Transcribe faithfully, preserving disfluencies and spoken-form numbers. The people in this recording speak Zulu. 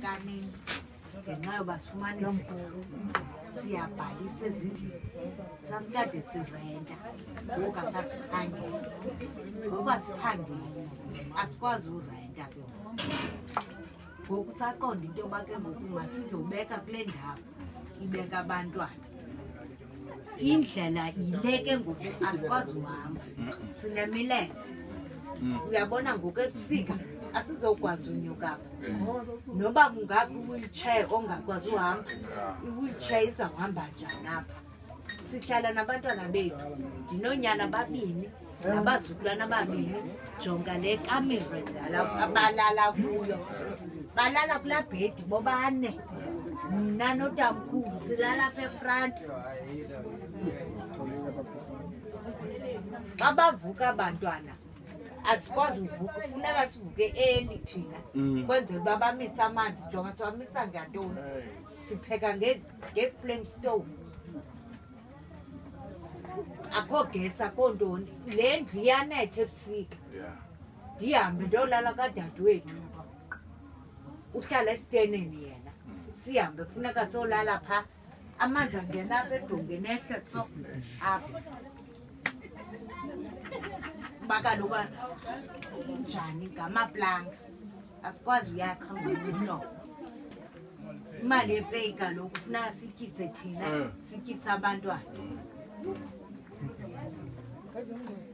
kanini ngenxa yoba sifumane siyabhalisa ezindlini sasikade sirenta ngoku asasiphangeli ngoku asiphangeli asikwazi urenta ke ngoku saqonda into yoba ke ngoku masizobeka kule ndawo ibeka abantwana indlela yile ke ngoku asikwazi uhamba sinemilenze uyabona ngoku ebusika asizokwazi unyuka noba kungaphi i-wheelchair ongakwazi uhamba i-wheelchair izawuhamba njani apha sihlala nabantwana bethu ndinonyana babini nabazukulwana babini jonga le kamera ndala balala kuyo balala kulaa bhedi bobane mna notamkhulu silala apha efront babavuka abantwana asikwazi uvuka funeka sivuke early thina kwenzela uba bamise amanzi jonga siwamisa ngantoni sipheka nge-flame stove akho gesi akho ntoni le ndlu iyanetha ebusika ndihambe ndiyolala kadadewethu uhlala esiteneni yena sihambe funeka siyolala phaa amanzi angena apha edongeni ehle so apha bakaloku njani ngamaplanga asikwazi uyakha ngobuno imali yepeyi kaloku funeka sityise thina sityise abantwana